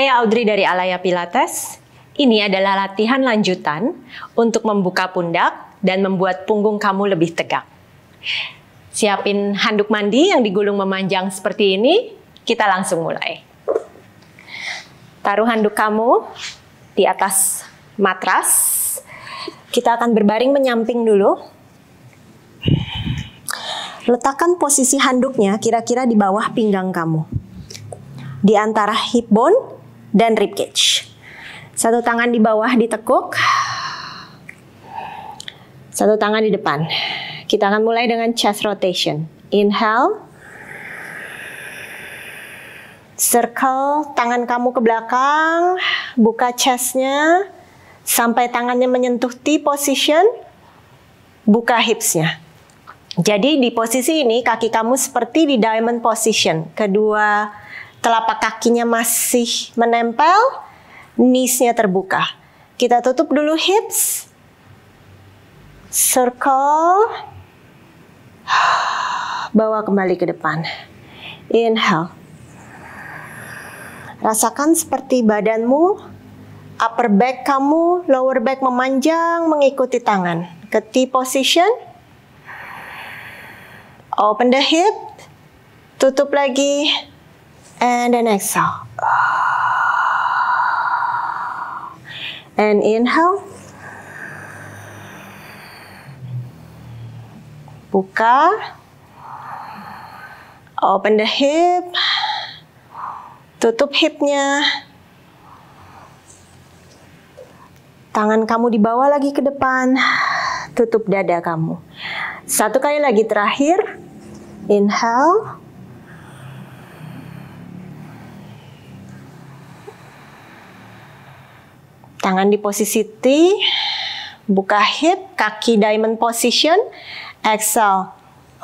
Saya Audrey dari Alaya Pilates. Ini adalah latihan lanjutan untuk membuka pundak dan membuat punggung kamu lebih tegak. Siapin handuk mandi yang digulung memanjang seperti ini. Kita langsung mulai. Taruh handuk kamu di atas matras. Kita akan berbaring menyamping dulu. Letakkan posisi handuknya kira-kira di bawah pinggang kamu. Di antara hip bone dan rib cage. Satu tangan di bawah ditekuk. Satu tangan di depan. Kita akan mulai dengan chest rotation. Inhale. Circle tangan kamu ke belakang. Buka chestnya. Sampai tangannya menyentuh T position. Buka hipsnya. Jadi di posisi ini kaki kamu seperti di diamond position. Kedua telapak kakinya masih menempel. Knees-nya terbuka. Kita tutup dulu hips. Circle. Bawa kembali ke depan. Inhale. Rasakan seperti badanmu, upper back kamu, lower back memanjang mengikuti tangan. Ke T position. Open the hip. Tutup lagi. And then exhale. And inhale. Buka. Open the hip. Tutup hipnya. Tangan kamu dibawa lagi ke depan. Tutup dada kamu. Satu kali lagi terakhir. Inhale. Tangan di posisi T, buka hip, kaki diamond position, exhale.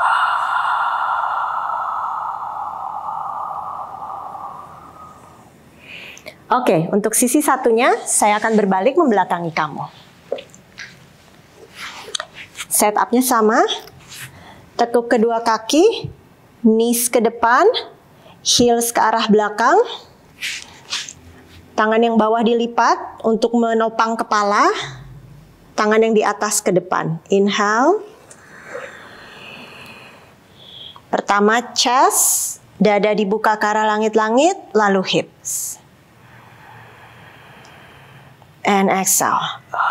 Oke, untuk sisi satunya, saya akan berbalik membelakangi kamu. Setupnya sama, tekuk kedua kaki, knees ke depan, heels ke arah belakang. Tangan yang bawah dilipat untuk menopang kepala. Tangan yang di atas ke depan. Inhale. Pertama chest. Dada dibuka ke arah langit-langit. Lalu hips. And exhale.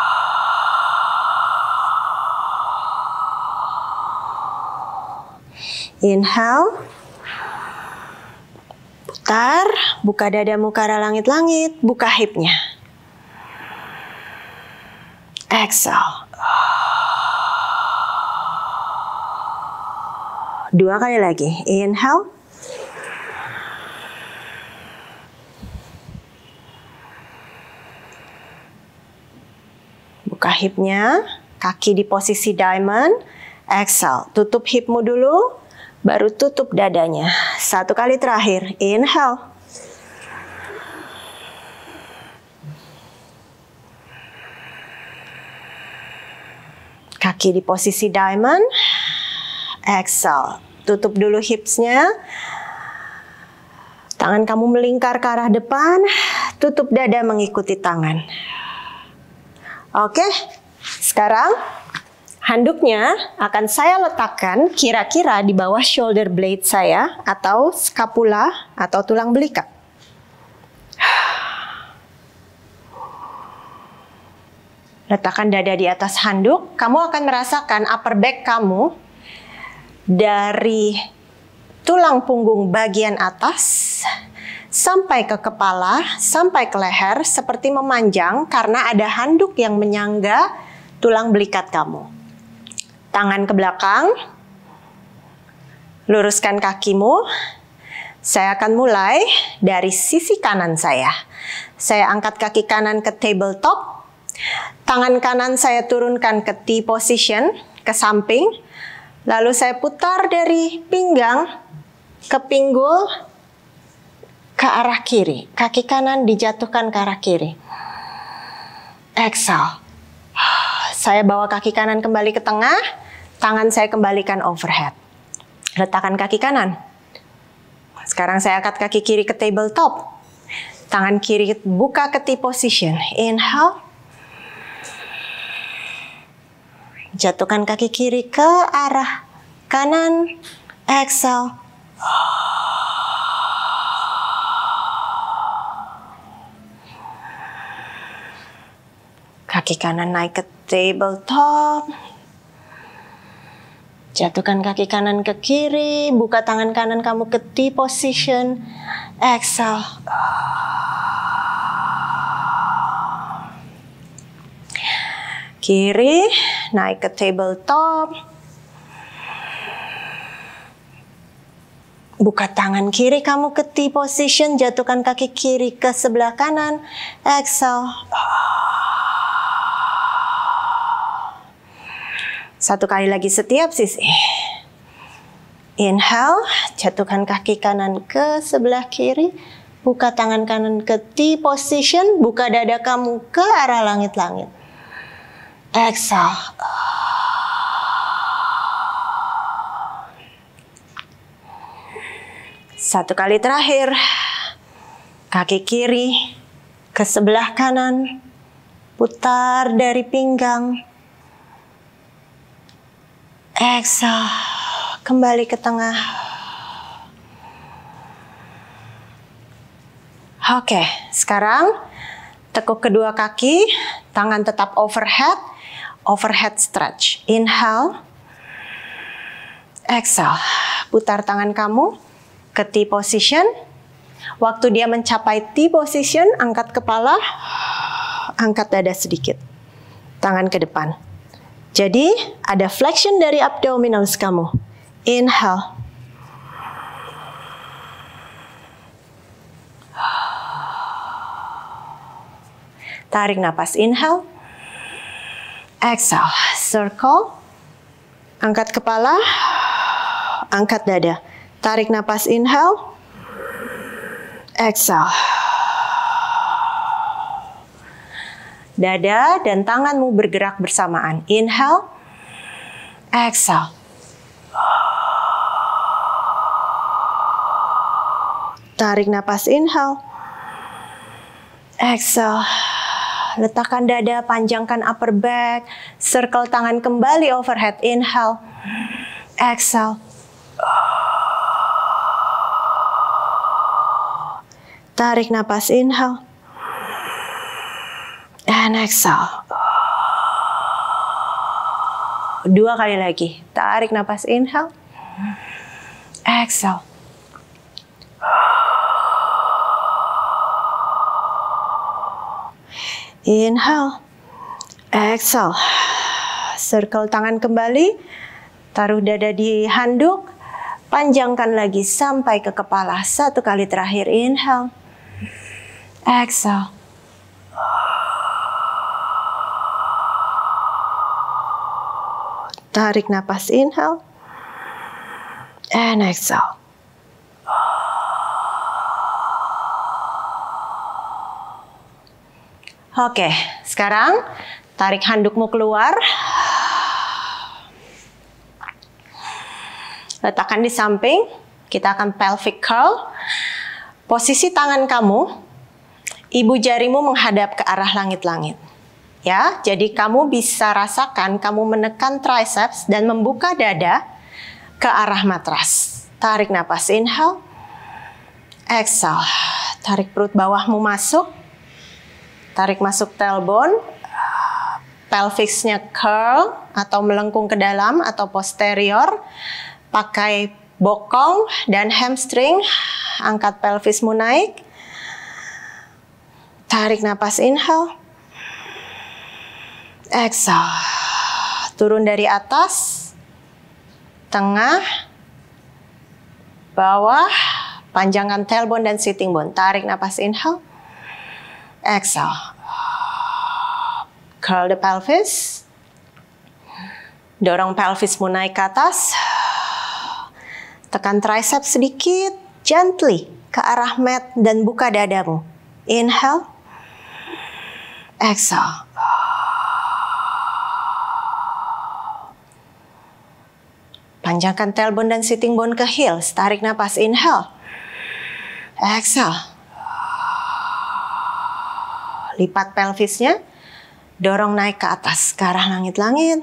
Inhale. Putar, buka dadamu ke arah langit-langit, buka hipnya. Exhale. Dua kali lagi. Inhale. Buka hipnya, kaki di posisi diamond. Exhale. Tutup hipmu dulu. Baru tutup dadanya. Satu kali terakhir. Inhale. Kaki di posisi diamond. Exhale. Tutup dulu hipsnya. Tangan kamu melingkar ke arah depan. Tutup dada mengikuti tangan. Oke. Sekarang handuknya akan saya letakkan kira-kira di bawah shoulder blade saya atau scapula atau tulang belikat. Letakkan dada di atas handuk, kamu akan merasakan upper back kamu dari tulang punggung bagian atas sampai ke kepala, sampai ke leher seperti memanjang karena ada handuk yang menyangga tulang belikat kamu. Tangan ke belakang, luruskan kakimu. Saya akan mulai dari sisi kanan saya. Saya angkat kaki kanan ke tabletop. Tangan kanan saya turunkan ke T position, ke samping. Lalu saya putar dari pinggang ke pinggul ke arah kiri. Kaki kanan dijatuhkan ke arah kiri. Exhale. Saya bawa kaki kanan kembali ke tengah, tangan saya kembalikan overhead. Letakkan kaki kanan. Sekarang saya angkat kaki kiri ke tabletop. Tangan kiri buka ke T position. Inhale. Jatuhkan kaki kiri ke arah kanan. Exhale. Kaki kanan naik ke tabletop. Jatuhkan kaki kanan ke kiri. Buka tangan kanan kamu ke T position. Exhale. Kiri naik ke tabletop. Buka tangan kiri kamu ke T position. Jatuhkan kaki kiri ke sebelah kanan. Exhale. Satu kali lagi setiap sisi. Inhale, jatuhkan kaki kanan ke sebelah kiri. Buka tangan kanan ke T position. Buka dada kamu ke arah langit-langit. Exhale. Satu kali terakhir. Kaki kiri ke sebelah kanan. Putar dari pinggang. Exhale, kembali ke tengah. Oke, sekarang tekuk kedua kaki, tangan tetap overhead stretch. Inhale, exhale, putar tangan kamu ke T position. Waktu dia mencapai T position, angkat kepala, angkat dada sedikit, tangan ke depan. Jadi, ada flexion dari abdominals kamu. Inhale. Tarik napas, inhale. Exhale, circle. Angkat kepala, angkat dada. Tarik napas, inhale. Exhale. Dada dan tanganmu bergerak bersamaan. Inhale, exhale. Tarik napas, inhale. Exhale. Letakkan dada, panjangkan upper back. Circle tangan kembali overhead. Inhale, exhale. Tarik napas, inhale. And exhale. Dua kali lagi. Tarik napas, inhale. Exhale. Inhale. Exhale. Circle tangan kembali. Taruh dada di handuk. Panjangkan lagi sampai ke kepala. Satu kali terakhir. Inhale. Exhale. Tarik napas, inhale. And exhale. Oke, sekarang tarik handukmu keluar. Letakkan di samping. Kita akan pelvic curl. Posisi tangan kamu, ibu jarimu menghadap ke arah langit-langit. Ya, jadi kamu bisa rasakan kamu menekan triceps dan membuka dada ke arah matras. Tarik napas, inhale. Exhale. Tarik perut bawahmu masuk. Tarik masuk tailbone. Pelvisnya curl atau melengkung ke dalam atau posterior. Pakai bokong dan hamstring. Angkat pelvismu naik. Tarik napas, inhale. Exhale. Turun dari atas, tengah, bawah, panjangkan tailbone dan sitting bone. Tarik napas, inhale. Exhale. Curl the pelvis. Dorong pelvismu naik ke atas. Tekan triceps sedikit, gently ke arah mat dan buka dadamu. Inhale. Exhale. Panjangkan tailbone dan sitting bone ke heels. Tarik napas, inhale. Exhale. Lipat pelvisnya, dorong naik ke atas, ke arah langit-langit.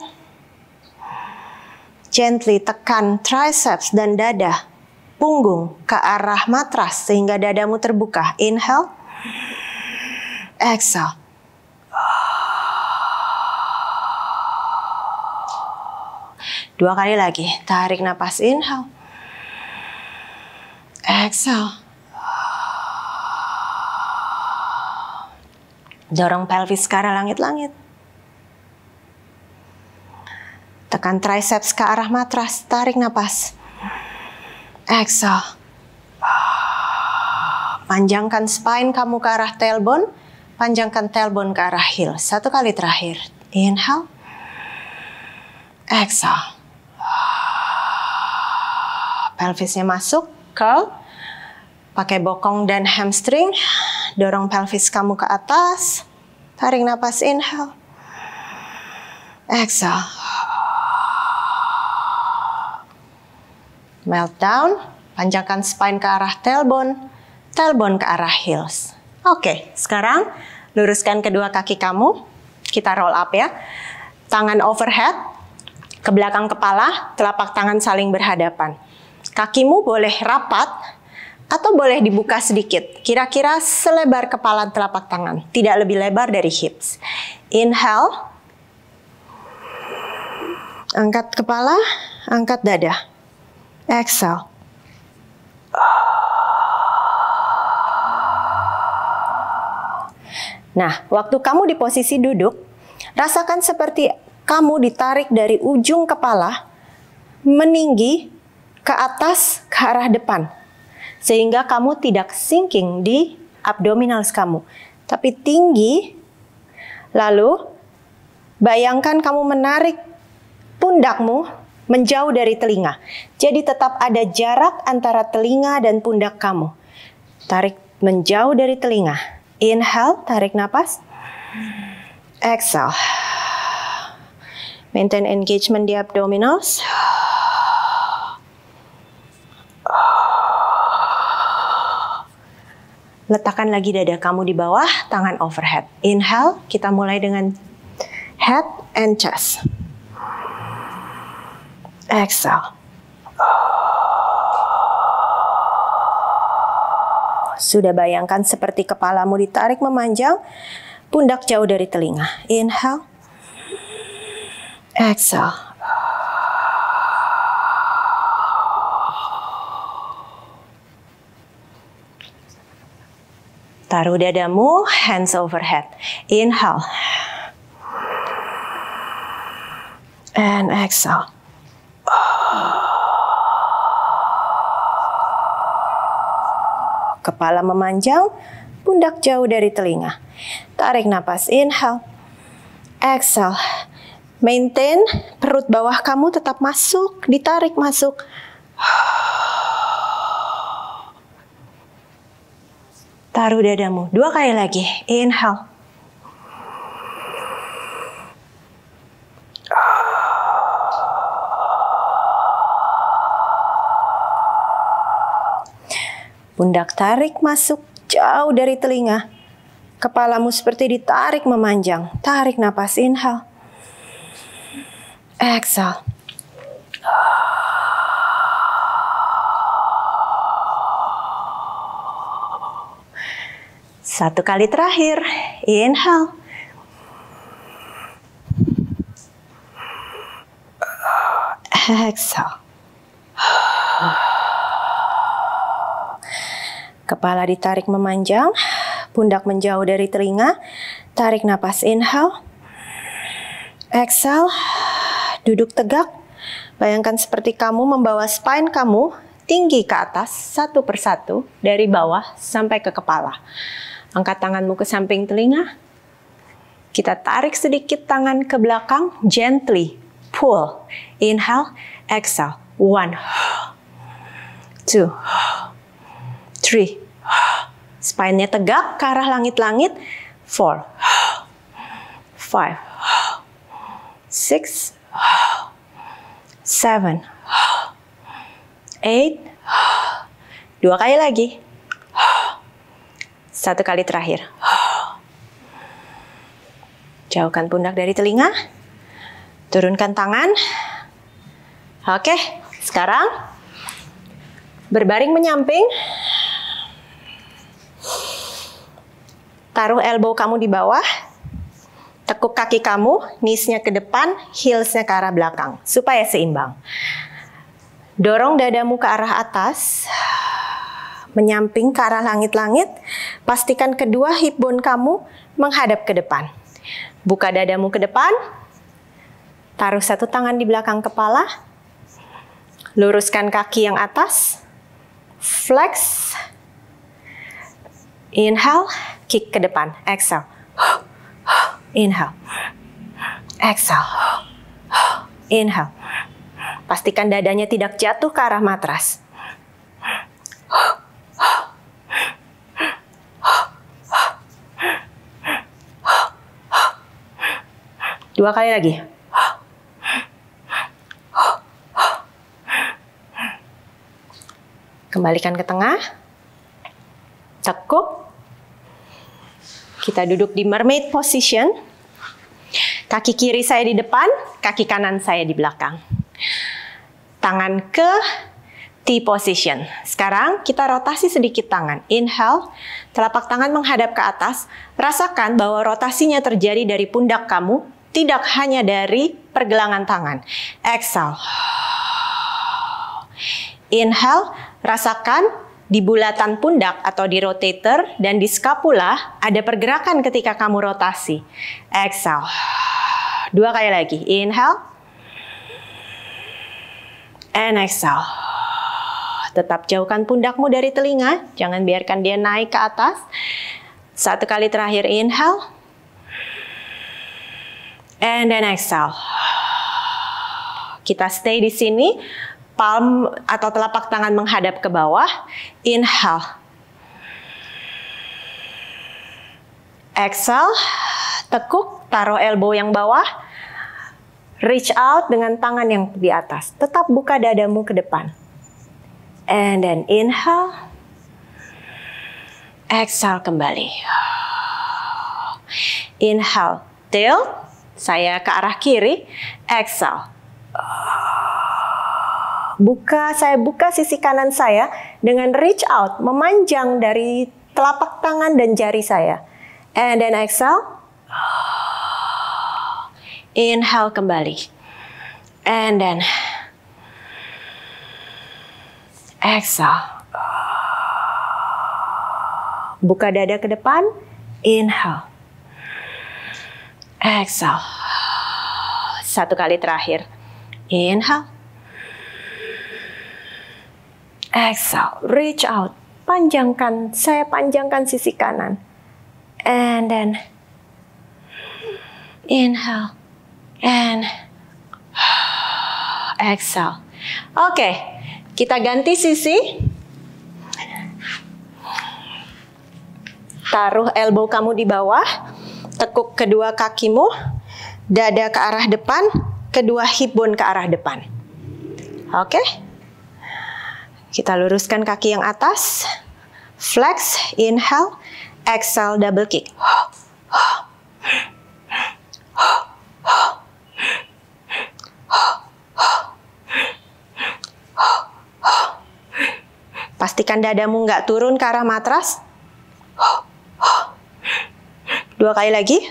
Gently tekan triceps dan dada, punggung ke arah matras sehingga dadamu terbuka. Inhale, exhale. Dua kali lagi, tarik napas, inhale, exhale. Dorong pelvis ke arah langit-langit. Tekan triceps ke arah matras, tarik napas. Exhale. Panjangkan spine kamu ke arah tailbone, panjangkan tailbone ke arah heel. Satu kali terakhir. Inhale. Exhale. Pelvisnya masuk, curl. Pakai bokong dan hamstring. Dorong pelvis kamu ke atas. Tarik napas, inhale. Exhale. Melt down, panjangkan spine ke arah tailbone, tailbone ke arah heels. Oke, sekarang luruskan kedua kaki kamu. Kita roll up ya. Tangan overhead, ke belakang kepala, telapak tangan saling berhadapan. Kakimu boleh rapat atau boleh dibuka sedikit. Kira-kira selebar kepala telapak tangan, tidak lebih lebar dari hips. Inhale. Angkat kepala, angkat dada. Exhale. Nah, waktu kamu di posisi duduk, rasakan seperti kamu ditarik dari ujung kepala, meninggi ke atas, ke arah depan. Sehingga kamu tidak sinking di abdominals kamu, tapi tinggi. Lalu, bayangkan kamu menarik pundakmu menjauh dari telinga. Jadi tetap ada jarak antara telinga dan pundak kamu. Tarik menjauh dari telinga. Inhale, tarik napas. Exhale. Maintain engagement di abdominals. Letakkan lagi dada kamu di bawah, tangan overhead. Inhale, kita mulai dengan head and chest. Exhale. Sudah bayangkan seperti kepalamu ditarik memanjang, pundak jauh dari telinga. Inhale. Exhale. Taruh dadamu, hands overhead. Inhale. And exhale. Kepala memanjang, pundak jauh dari telinga. Tarik napas, inhale. Exhale. Maintain perut bawah kamu tetap masuk, ditarik masuk. Taruh dadamu, dua kali lagi. Inhale. Pundak tarik masuk jauh dari telinga. Kepalamu seperti ditarik memanjang. Tarik napas, inhale. Exhale. Satu kali terakhir. Inhale. Exhale. Kepala ditarik memanjang, pundak menjauh dari telinga. Tarik napas, inhale. Exhale. Duduk tegak. Bayangkan seperti kamu membawa spine kamu tinggi ke atas, satu persatu, dari bawah sampai ke kepala. Angkat tanganmu ke samping telinga. Kita tarik sedikit tangan ke belakang, gently pull. Inhale, exhale. 1, 2, 3. Spine-nya tegak ke arah langit-langit. 4, 5, 6, 7, 8. Dua kali lagi. Satu kali terakhir. Jauhkan pundak dari telinga. Turunkan tangan. Oke, sekarang berbaring menyamping. Taruh elbow kamu di bawah. Tekuk kaki kamu, knees-nya ke depan, heels-nya ke arah belakang. Supaya seimbang. Dorong dadamu ke arah atas. Menyamping ke arah langit-langit. Pastikan kedua hip bone kamu menghadap ke depan. Buka dadamu ke depan. Taruh satu tangan di belakang kepala. Luruskan kaki yang atas. Flex. Inhale, kick ke depan. Exhale. Inhale. Exhale. Inhale. Pastikan dadanya tidak jatuh ke arah matras. Dua kali lagi. Kembalikan ke tengah. Tekuk. Kita duduk di mermaid position. Kaki kiri saya di depan, kaki kanan saya di belakang. Tangan ke T position. Sekarang kita rotasi sedikit tangan. Inhale, telapak tangan menghadap ke atas. Rasakan bahwa rotasinya terjadi dari pundak kamu, tidak hanya dari pergelangan tangan. Exhale. Inhale, rasakan di bulatan pundak atau di rotator dan di scapula ada pergerakan ketika kamu rotasi. Exhale. Dua kali lagi. Inhale. And exhale. Tetap jauhkan pundakmu dari telinga. Jangan biarkan dia naik ke atas. Satu kali terakhir. Inhale. And then exhale. Kita stay di sini. Palm atau telapak tangan menghadap ke bawah. Inhale. Exhale. Tekuk, taruh elbow yang bawah. Reach out dengan tangan yang di atas. Tetap buka dadamu ke depan. And then inhale. Exhale kembali. Inhale. Tilt. Saya ke arah kiri. Exhale. Saya buka sisi kanan saya dengan reach out, memanjang dari telapak tangan dan jari saya. And then exhale. Inhale kembali. And then exhale. Buka dada ke depan. Inhale. Exhale. Satu kali terakhir. Inhale. Exhale, reach out, panjangkan, saya panjangkan sisi kanan. And then, inhale, and exhale. Oke, kita ganti sisi. Taruh elbow kamu di bawah, tekuk kedua kakimu, dada ke arah depan, kedua hip bone ke arah depan. Oke. Kita luruskan kaki yang atas. Flex, inhale, exhale, double kick. Pastikan dadamu nggak turun ke arah matras. Dua kali lagi.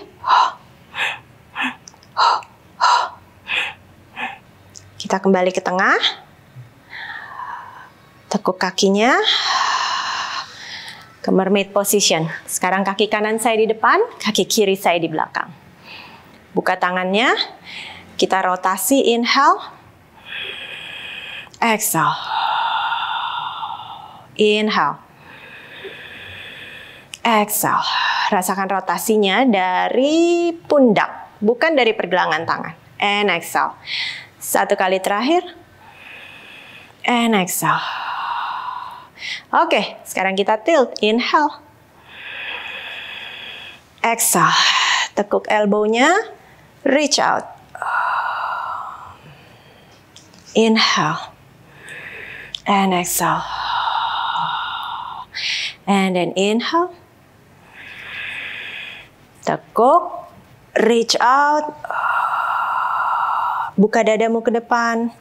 Kita kembali ke tengah. Tekuk kakinya ke mermaid position. Sekarang kaki kanan saya di depan, kaki kiri saya di belakang. Buka tangannya, kita rotasi, inhale, exhale, inhale, exhale. Rasakan rotasinya dari pundak, bukan dari pergelangan tangan. And exhale. Satu kali terakhir, and exhale. Oke, sekarang kita tilt. Inhale. Exhale. Tekuk elbownya. Reach out. Inhale. And exhale. And then inhale. Tekuk. Reach out. Buka dadamu ke depan.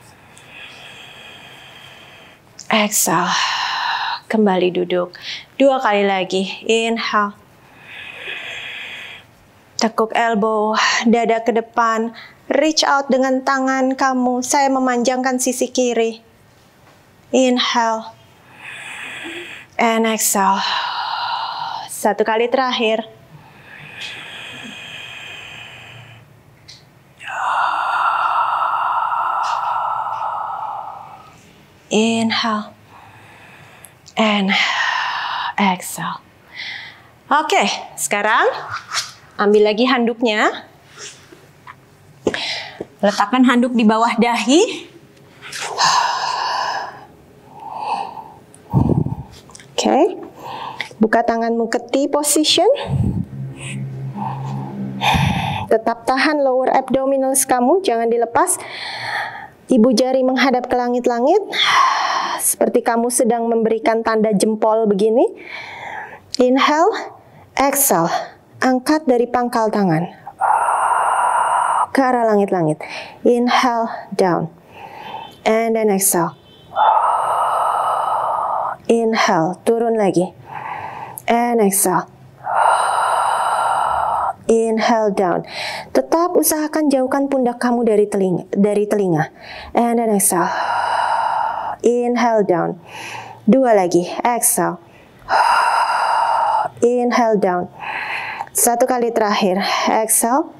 Exhale. Kembali duduk. 2 kali lagi. Inhale. Tekuk elbow, dada ke depan. Reach out dengan tangan kamu. Saya memanjangkan sisi kiri. Inhale. And exhale. 1 kali terakhir. Inhale. And exhale. Oke, sekarang ambil lagi handuknya. Letakkan handuk di bawah dahi. Oke. Buka tanganmu ke T position. Tetap tahan lower abdominals kamu, jangan dilepas. Ibu jari menghadap ke langit-langit. Seperti kamu sedang memberikan tanda jempol begini. Inhale, exhale. Angkat dari pangkal tangan. Ke arah langit-langit. Inhale, down. And then exhale. Inhale, turun lagi. And exhale. Inhale, down. Tetap usahakan jauhkan pundak kamu dari telinga. And then exhale. Inhale, down. 2 lagi. Exhale. Inhale, down. 1 kali terakhir. Exhale.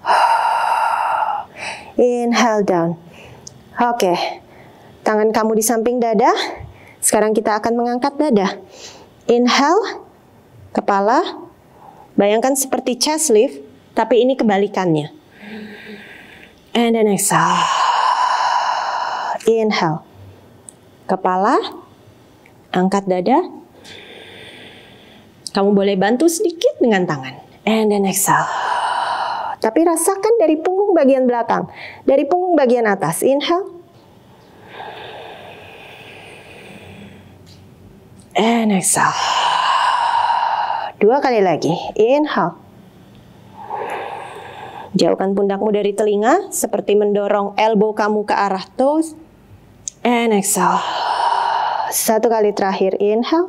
Inhale, down. Oke. Tangan kamu di samping dada. Sekarang kita akan mengangkat dada. Inhale. Kepala. Bayangkan seperti chest lift, tapi ini kebalikannya. And then exhale. Inhale. Kepala. Angkat dada. Kamu boleh bantu sedikit dengan tangan. And then exhale. Tapi rasakan dari punggung bagian belakang. Dari punggung bagian atas. Inhale. And exhale. 2 kali lagi. Inhale. Jauhkan pundakmu dari telinga. Seperti mendorong elbow kamu ke arah toes. And exhale. 1 kali terakhir. Inhale.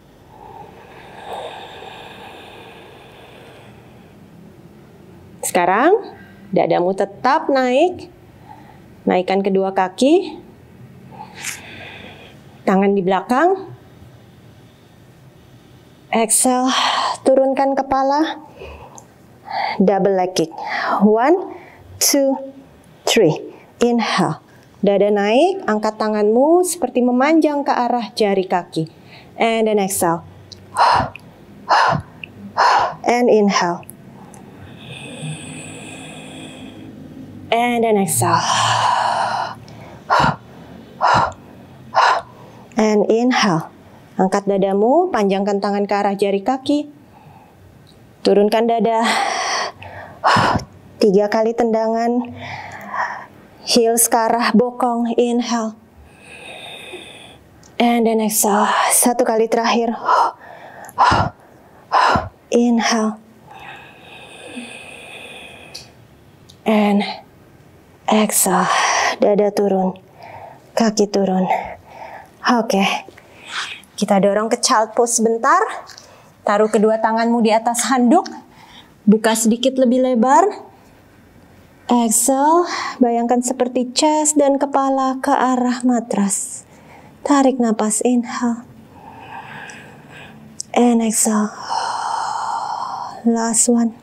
Sekarang, dadamu tetap naik. Naikkan kedua kaki. Tangan di belakang. Exhale, turunkan kepala. Double leg kick. 1, 2, 3. Inhale. Dada naik, angkat tanganmu seperti memanjang ke arah jari kaki. And then exhale. And inhale. And then exhale. And inhale. Angkat dadamu, panjangkan tangan ke arah jari kaki. Turunkan dada. 3 kali tendangan. Heels ke arah bokong. Inhale. And then exhale. 1 kali terakhir. Inhale. And exhale. Dada turun. Kaki turun. Oke. Kita dorong ke child pose sebentar. Taruh kedua tanganmu di atas handuk. Buka sedikit lebih lebar. Exhale. Bayangkan seperti chest dan kepala ke arah matras. Tarik napas. Inhale. And exhale. Last one.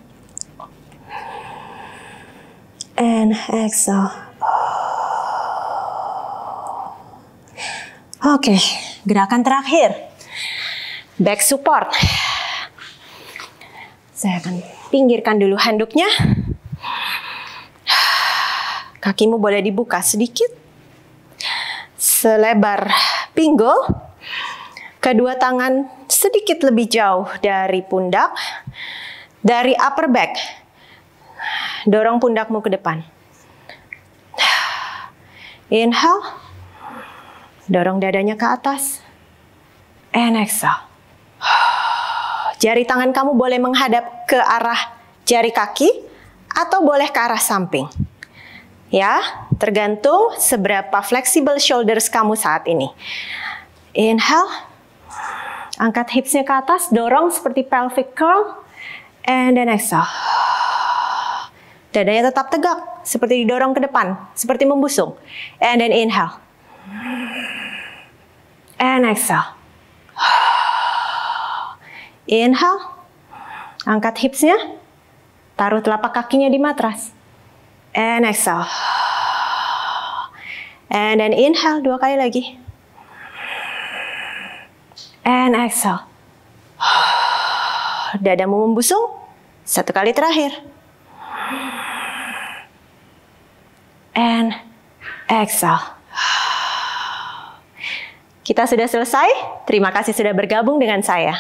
And exhale. Oke. Gerakan terakhir, back support. Saya akan pinggirkan dulu handuknya. Kakimu boleh dibuka sedikit, selebar pinggul. Kedua tangan sedikit lebih jauh dari pundak, dari upper back. Dorong pundakmu ke depan. Inhale. Dorong dadanya ke atas. And exhale. Jari tangan kamu boleh menghadap ke arah jari kaki atau boleh ke arah samping. Ya, tergantung seberapa fleksibel shoulders kamu saat ini. Inhale, angkat hipsnya ke atas, dorong seperti pelvic curl, and then exhale. Dadanya tetap tegak, seperti didorong ke depan, seperti membusung. And then inhale. And exhale. Inhale, angkat hipsnya, taruh telapak kakinya di matras. And exhale. And then inhale 2 kali lagi. And exhale. Dadamu membusung. 1 kali terakhir. And exhale. Kita sudah selesai. Terima kasih sudah bergabung dengan saya.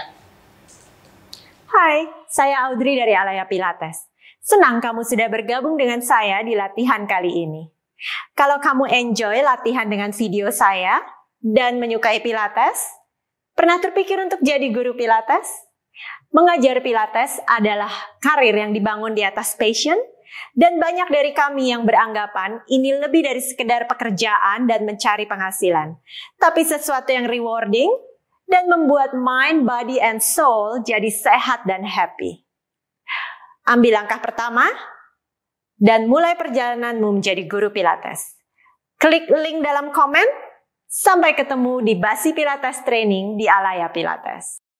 Hai, saya Audrey dari Alaya Pilates. Senang kamu sudah bergabung dengan saya di latihan kali ini. Kalau kamu enjoy latihan dengan video saya dan menyukai Pilates, pernah terpikir untuk jadi guru Pilates? Mengajar Pilates adalah karir yang dibangun di atas passion, dan banyak dari kami yang beranggapan ini lebih dari sekedar pekerjaan dan mencari penghasilan, tapi sesuatu yang rewarding dan membuat mind, body, and soul jadi sehat dan happy. Ambil langkah pertama dan mulai perjalananmu menjadi guru Pilates. Klik link dalam komen. Sampai ketemu di Basi Pilates Training di Alaya Pilates.